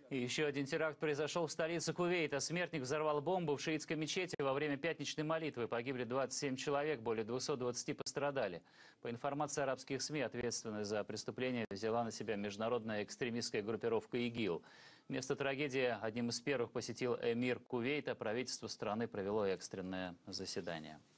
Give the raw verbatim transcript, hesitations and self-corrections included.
И еще один теракт произошел в столице Кувейта. Смертник взорвал бомбу в шиитской мечети во время пятничной молитвы. Погибли двадцать семь человек, более двухсот двадцати пострадали. По информации арабских СМИ, ответственность за преступление взяла на себя международная экстремистская группировка ИГИЛ. Место трагедии одним из первых посетил эмир Кувейта. Правительство страны провело экстренное заседание.